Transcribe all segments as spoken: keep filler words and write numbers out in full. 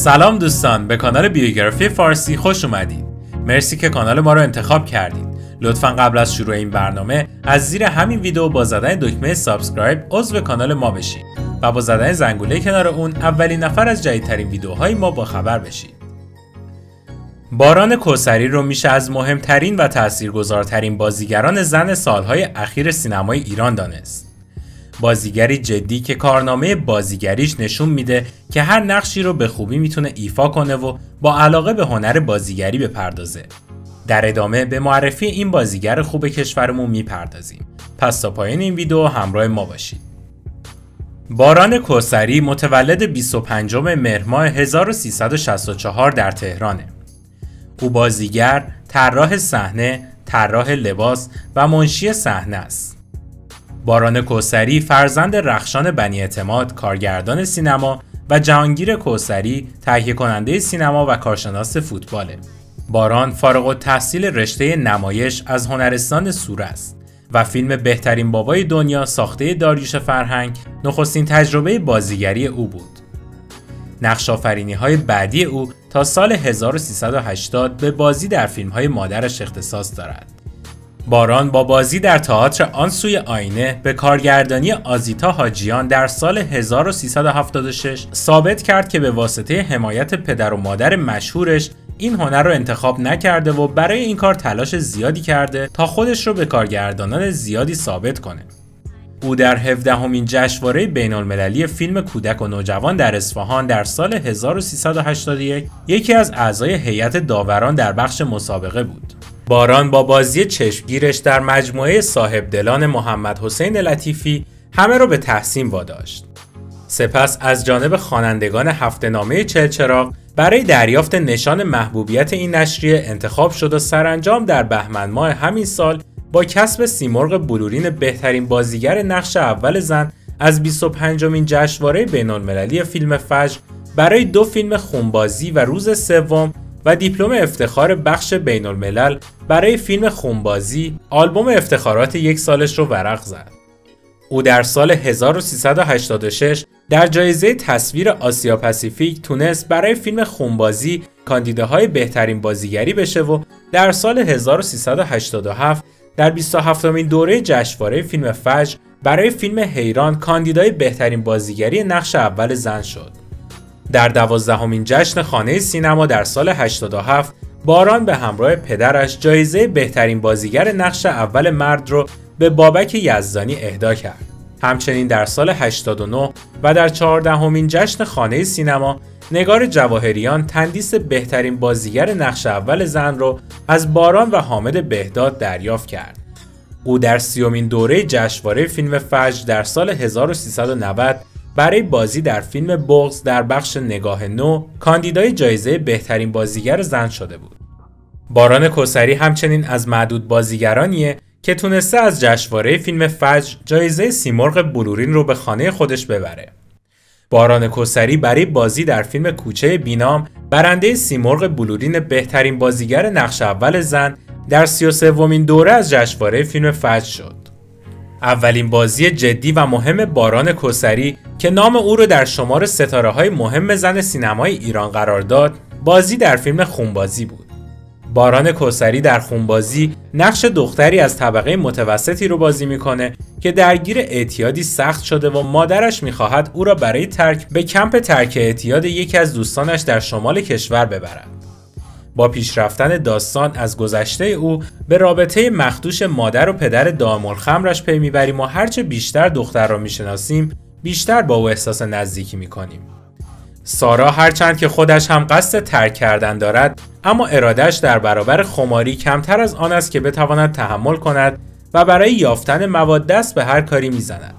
سلام دوستان، به کانال بیوگرافی فارسی خوش اومدید. مرسی که کانال ما رو انتخاب کردید. لطفاً قبل از شروع این برنامه از زیر همین ویدیو با زدن دکمه سابسکرایب عضو کانال ما بشید و با زدن زنگوله کنار اون اولین نفر از جدیدترین ویدیوهای ما با خبر بشید. باران کوثری رو میشه از مهمترین و تاثیرگذارترین بازیگران زن سالهای اخیر سینمای ایران دانست. بازیگری جدی که کارنامه بازیگریش نشون میده که هر نقشی رو به خوبی میتونه ایفا کنه و با علاقه به هنر بازیگری بپردازه. در ادامه به معرفی این بازیگر خوب کشورمون میپردازیم. پس تا پایان این ویدیو همراه ما باشید. باران کوثری متولد بیست و پنجم مهر ماه هزار و سیصد و شصت و چهار در تهرانه. او بازیگر، طراح صحنه، طراح لباس و منشی صحنه است. باران کوثری فرزند رخشان بنی اعتماد، کارگردان سینما و جهانگیر کوثری، تهیه کننده سینما و کارشناس فوتباله. باران فارغ التحصیل رشته نمایش از هنرستان سوره است و فیلم بهترین بابای دنیا ساخته داریوش فرهنگ نخستین تجربه بازیگری او بود. نقش آفرینی‌های بعدی او تا سال هزار و سیصد و هشتاد به بازی در فیلم‌های مادرش اختصاص دارد. باران با بازی در تئاتر آن سوی آینه به کارگردانی آزیتا حاجیان در سال هزار و سیصد و هفتاد و شش ثابت کرد که به واسطه حمایت پدر و مادر مشهورش این هنر رو انتخاب نکرده و برای این کار تلاش زیادی کرده تا خودش رو به کارگردانان زیادی ثابت کنه. او در هفدهمین جشنواره بین‌المللی فیلم کودک و نوجوان در اصفهان در سال هزار و سیصد و هشتاد و یک یکی از اعضای هیئت داوران در بخش مسابقه بود. باران با بازی چشمگیرش در مجموعه صاحب دلان محمد حسین لطیفی همه رو به تحسین واداشت. سپس از جانب خوانندگان هفته‌نامه چلچراغ برای دریافت نشان محبوبیت این نشریه انتخاب شد و سرانجام در بهمن ماه همین سال با کسب سیمرغ بلورین بهترین بازیگر نقش اول زن از بیست و پنجمین جشنواره بین‌المللی فیلم فجر برای دو فیلم خونبازی و روز سوم و دیپلم افتخار بخش بین الملل برای فیلم خونبازی آلبوم افتخارات یک سالش رو ورق زد. او در سال هزار و سیصد و هشتاد و شش در جایزه تصویر آسیا پاسیفیک تونست برای فیلم خونبازی کاندیداهای بهترین بازیگری بشه و در سال هزار و سیصد و هشتاد و هفت در بیست و هفتمین دوره جشنواره فیلم فجر برای فیلم حیران کاندیدای بهترین بازیگری نقش اول زن شد. در دوازدهمین جشن خانه سینما در سال هشتاد و هفت باران به همراه پدرش جایزه بهترین بازیگر نقش اول مرد رو به بابک یزدانی اهدا کرد. همچنین در سال هشتاد و نه و در چهاردهمین جشن خانه سینما نگار جواهریان تندیس بهترین بازیگر نقش اول زن رو از باران و حامد بهداد دریافت کرد. او در سیومین دوره جشنواره فیلم فجر در سال هزار و سیصد و نود برای بازی در فیلم بغض در بخش نگاه نو کاندیدای جایزه بهترین بازیگر زن شده بود. باران کوثری همچنین از معدود بازیگرانیه که تونسته از جشنواره فیلم فجر جایزه سیمرغ بلورین رو به خانه خودش ببره. باران کوثری برای بازی در فیلم کوچه بینام برنده سیمرغ بلورین بهترین بازیگر نقش اول زن در سی و سومین دوره از جشنواره فیلم فجر شد. اولین بازی جدی و مهم باران کوثری که نام او رو در شمار ستاره‌های مهم زن سینمای ایران قرار داد، بازی در فیلم خونبازی بود. باران کوثری در خونبازی نقش دختری از طبقه متوسطی رو بازی میکنه که درگیر اعتیادی سخت شده و مادرش میخواهد او را برای ترک به کمپ ترک اعتیاد یکی از دوستانش در شمال کشور ببرد. با پیشرفتن داستان از گذشته او به رابطه مخدوش مادر و پدر دائم‌الخمرش پی میبریم و هرچه بیشتر دختر را میشناسیم بیشتر با او احساس نزدیکی میکنیم. سارا هرچند که خودش هم قصد ترک کردن دارد، اما ارادهش در برابر خماری کمتر از آن است که بتواند تحمل کند و برای یافتن مواد دست به هر کاری میزند.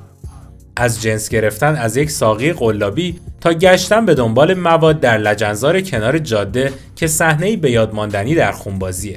از جنس گرفتن از یک ساقی قلابی تا گشتن به دنبال مواد در لجنزار کنار جاده که صحنه‌ای به یاد ماندنی در خونبازیه.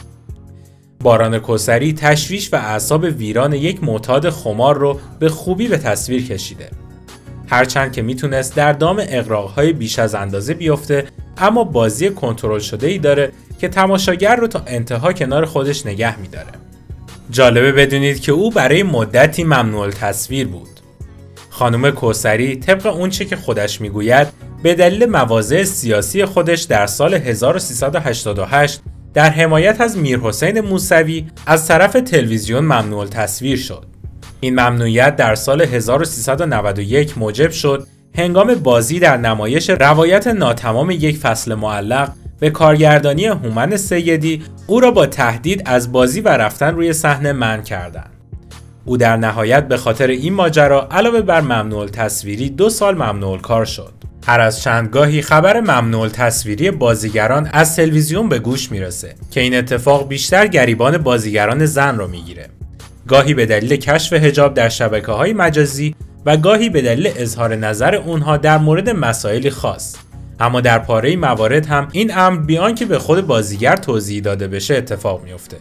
باران کوثری تشویش و اعصاب ویران یک معتاد خمار رو به خوبی به تصویر کشیده. هرچند که میتونست در دام اغراق‌های بیش از اندازه بیفته، اما بازی کنترل شده‌ای داره که تماشاگر رو تا انتها کنار خودش نگه می‌داره. جالبه بدونید که او برای مدتی ممنوع التصویر بود. خانم کوثری طبق اونچه که خودش میگوید به دلیل مواضع سیاسی خودش در سال هزار و سیصد و هشتاد و هشت در حمایت از میرحسین موسوی از طرف تلویزیون ممنوع التصویر شد. این ممنوعیت در سال هزار و سیصد و نود و یک موجب شد هنگام بازی در نمایش روایت ناتمام یک فصل معلق به کارگردانی هومن سیدی او را با تهدید از بازی و رفتن روی صحنه منع کردند. او در نهایت به خاطر این ماجرا علاوه بر ممنوع التصویری دو سال ممنوع الکار شد. هر از چندگاهی خبر ممنوع التصویری بازیگران از تلویزیون به گوش میرسه که این اتفاق بیشتر گریبان بازیگران زن رو میگیره. گاهی به دلیل کشف حجاب در شبکه‌های مجازی و گاهی به دلیل اظهار نظر اونها در مورد مسائلی خاص. اما در پاره موارد هم این امر بیان که به خود بازیگر توضیح داده بشه اتفاق میفته.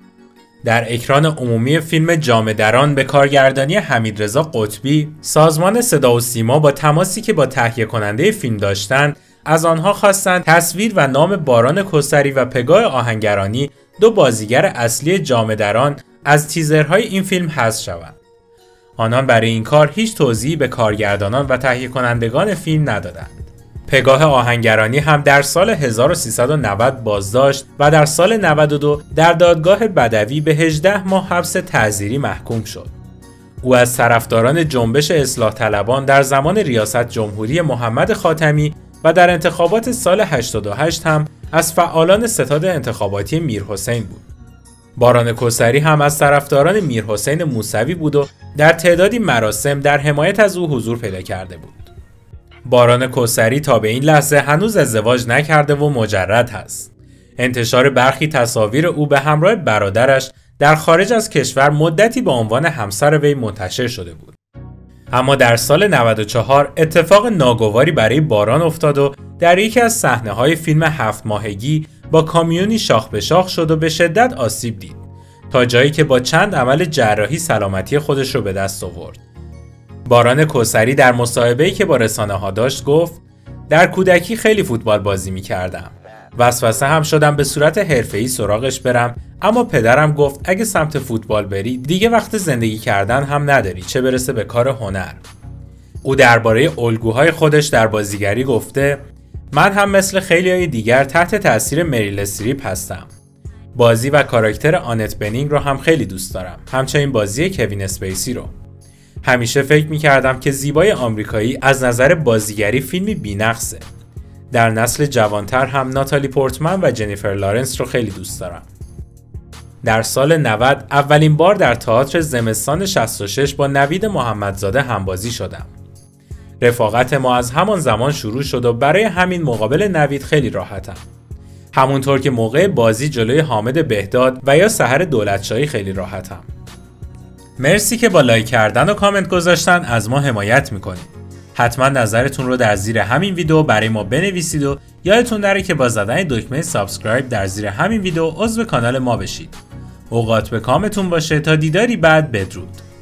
در اکران عمومی فیلم جامه دران به کارگردانی حمیدرضا قطبی، سازمان صدا و سیما با تماسی که با تهیه کننده فیلم داشتند، از آنها خواستند تصویر و نام باران کوثری و پگاه آهنگرانی، دو بازیگر اصلی جامه دران، از تیزرهای این فیلم حذف شوند. آنان برای این کار هیچ توضیحی به کارگردانان و تهیه کنندگان فیلم ندادند. پگاه آهنگرانی هم در سال هزار و سیصد و نود بازداشت و در سال نود و دو در دادگاه بدوی به هجده ماه حبس تعزیری محکوم شد. او از طرفداران جنبش اصلاح طلبان در زمان ریاست جمهوری محمد خاتمی و در انتخابات سال هشتاد و هشت هم از فعالان ستاد انتخاباتی میرحسین بود. باران کوثری هم از طرفداران میرحسین موسوی بود و در تعدادی مراسم در حمایت از او حضور پیدا کرده بود. باران کوثری تا به این لحظه هنوز ازدواج نکرده و مجرد هست. انتشار برخی تصاویر او به همراه برادرش در خارج از کشور مدتی به عنوان همسر وی منتشر شده بود. اما در سال نود و چهار اتفاق ناگواری برای باران افتاد و در یکی از صحنه‌های فیلم هفت ماهگی با کامیونی شاخ به شاخ شد و به شدت آسیب دید، تا جایی که با چند عمل جراحی سلامتی خودش رو به دست آورد. باران کوثری در مصاحبه‌ای که با رسانه‌ها داشت گفت: در کودکی خیلی فوتبال بازی می‌کردم. وسوسه هم شدم به صورت حرفه‌ای سراغش برم، اما پدرم گفت اگه سمت فوتبال بری دیگه وقت زندگی کردن هم نداری، چه برسه به کار هنر. او درباره الگوهای خودش در بازیگری گفته: من هم مثل خیلیای دیگر تحت تاثیر مریل استریپ هستم. بازی و کاراکتر آنت بنینگ رو هم خیلی دوست دارم، همچنین بازی کوین اسپیسی رو. همیشه فکر می‌کردم که زیبای آمریکایی از نظر بازیگری فیلمی بی‌نقصه. در نسل جوانتر هم ناتالی پورتمن و جنیفر لارنس رو خیلی دوست دارم. در سال نود اولین بار در تئاتر زمستان شصت و شش با نوید محمدزاده همبازی شدم. رفاقت ما از همان زمان شروع شد و برای همین مقابل نوید خیلی راحتم. همونطور که موقع بازی جلوی حامد بهداد و یا سحر دولتشاهی خیلی راحتم. مرسی که با لایک کردن و کامنت گذاشتن از ما حمایت میکنید. حتما نظرتون رو در زیر همین ویدیو برای ما بنویسید و یادتون نره که با زدن دکمه سابسکرایب در زیر همین ویدیو عضو کانال ما بشید. اوقات به کامتون باشه تا دیداری بعد، بدرود.